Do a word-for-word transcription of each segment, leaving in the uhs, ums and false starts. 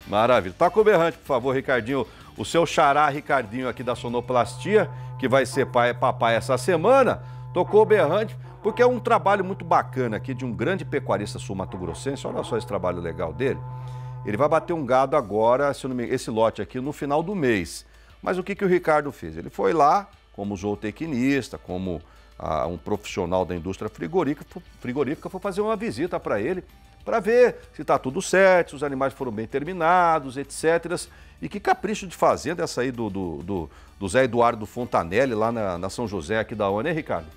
Maravilha. Toca o berrante, por favor, Ricardinho. O seu xará Ricardinho aqui da Sonoplastia, que vai ser pai, papai essa semana, tocou o berrante, porque é um trabalho muito bacana aqui de um grande pecuarista sul-mato-grossense. Olha só esse trabalho legal dele. Ele vai bater um gado agora, se eu não me... esse lote aqui, no final do mês. Mas o que, que o Ricardo fez? Ele foi lá, como zootecnista, como ah, um profissional da indústria frigorífica, frigorífica foi fazer uma visita para ele, para ver se está tudo certo, se os animais foram bem terminados, etcétera. E que capricho de fazenda essa aí do, do, do, do Zé Eduardo Fontanelli, lá na, na São José, aqui da ONU, né, Ricardo?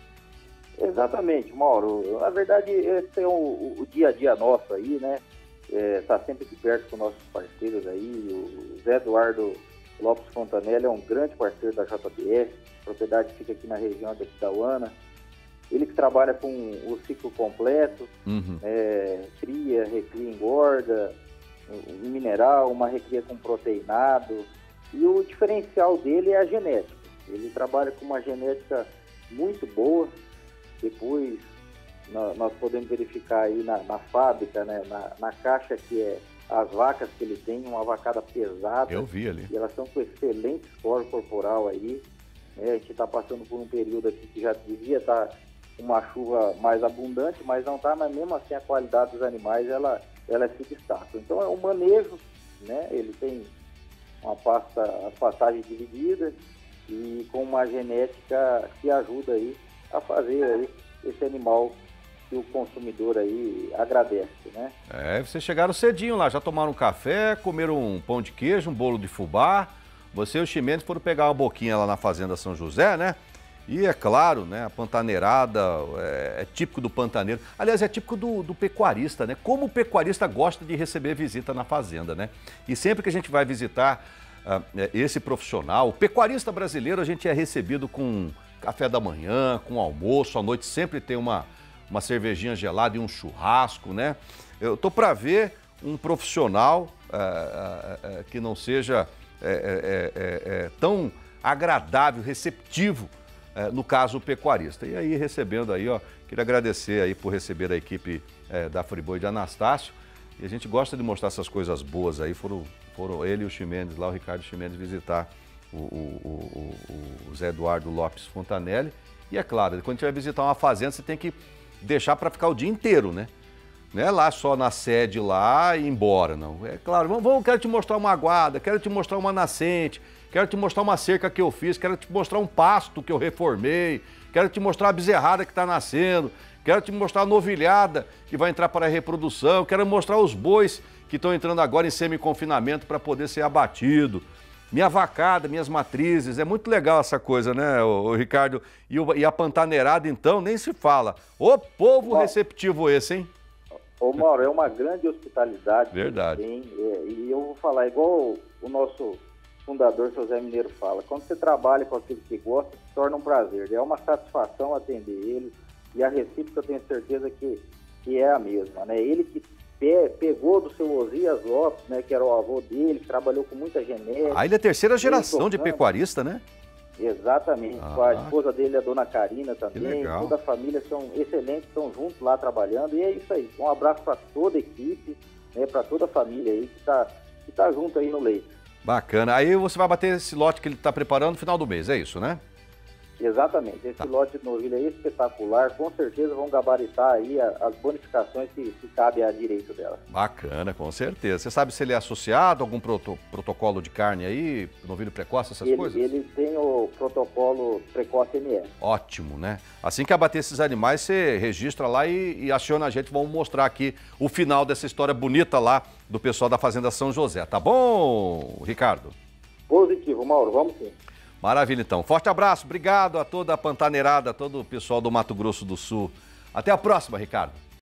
Exatamente, Mauro. Na verdade, esse é o, o dia a dia nosso aí, né? Está é, sempre de perto com nossos parceiros aí. O Zé Eduardo Lopes Fontanelli é um grande parceiro da J B S, a propriedade fica aqui na região da Quitauana. Ele que trabalha com o ciclo completo, uhum. é, cria, recria, engorda, um mineral, uma recria com proteinado. E o diferencial dele é a genética. Ele trabalha com uma genética muito boa. Depois nós, nós podemos verificar aí na, na fábrica, né, na, na caixa, que é as vacas que ele tem, uma vacada pesada. Eu vi ali. E elas estão com excelente score corporal aí. É, a gente está passando por um período aqui que já devia estar tá uma chuva mais abundante, mas não está, mas mesmo assim a qualidade dos animais, ela, ela se destaca. Então é um manejo, né? Ele tem uma pasta, as passagens divididas e com uma genética que ajuda aí a fazer aí esse animal que o consumidor aí agradece, né? É, vocês chegaram cedinho lá, já tomaram um café, comeram um pão de queijo, um bolo de fubá. Você e o Ximenes foram pegar uma boquinha lá na Fazenda São José, né? E é claro, né, a pantaneirada é, é típico do pantaneiro. Aliás, é típico do, do pecuarista, né? Como o pecuarista gosta de receber visita na fazenda, né? E sempre que a gente vai visitar uh, esse profissional, o pecuarista brasileiro, a gente é recebido com café da manhã, com almoço, à noite sempre tem uma, uma cervejinha gelada e um churrasco, né? Eu tô para ver um profissional uh, uh, uh, que não seja uh, uh, uh, uh, tão agradável, receptivo, uh, no caso o pecuarista. E aí recebendo aí, ó, queria agradecer aí por receber a equipe uh, da Friboi de Anastácio. E a gente gosta de mostrar essas coisas boas aí, foram, foram ele e o Ximenes lá, o Ricardo Ximenes, visitar O, o, o, o Zé Eduardo Lopes Fontanelli. E é claro, quando a gente vai visitar uma fazenda, você tem que deixar para ficar o dia inteiro, né? Não é lá só na sede lá e ir embora, não. É claro, vamos, vamos, quero te mostrar uma aguada, quero te mostrar uma nascente, quero te mostrar uma cerca que eu fiz, quero te mostrar um pasto que eu reformei, quero te mostrar a bezerrada que está nascendo, quero te mostrar a novilhada que vai entrar para a reprodução, quero mostrar os bois que estão entrando agora em semi-confinamento para poder ser abatido. Minha vacada, minhas matrizes, é muito legal essa coisa, né, o, o Ricardo? E, o, e a pantaneirada, então, nem se fala. Ô povo Mauro, receptivo esse, hein? Ô, Mauro, é uma grande hospitalidade. Verdade. Que tem, é, e eu vou falar, igual o, o nosso fundador, seu Zé Mineiro, fala, quando você trabalha com aquilo que gosta, se torna um prazer. É uma satisfação atender ele, e a recíproca eu tenho certeza que, que é a mesma, né? Ele que pegou do seu Osias Lopes, né, que era o avô dele, que trabalhou com muita genética. Ah, ele é a terceira geração de pecuarista, né? Exatamente. Ah, a esposa dele, a dona Karina também. Toda a família são excelentes, estão juntos lá trabalhando. E é isso aí. Um abraço para toda a equipe, né, para toda a família aí que está que tá junto aí no leito. Bacana. Aí você vai bater esse lote que ele está preparando no final do mês, é isso, né? Exatamente, esse tá. lote de novilha é espetacular, com certeza vão gabaritar aí as bonificações que, que cabem a direito dela. Bacana, com certeza. Você sabe se ele é associado a algum proto, protocolo de carne aí, novilho precoce, essas ele, coisas? Ele tem o protocolo precoce M S. Ótimo, né? Assim que abater esses animais, você registra lá e, e aciona a gente, vamos mostrar aqui o final dessa história bonita lá do pessoal da Fazenda São José, tá bom, Ricardo? Positivo, Mauro, vamos sim. Maravilha, então. Forte abraço, obrigado a toda a pantaneirada, a todo o pessoal do Mato Grosso do Sul. Até a próxima, Ricardo.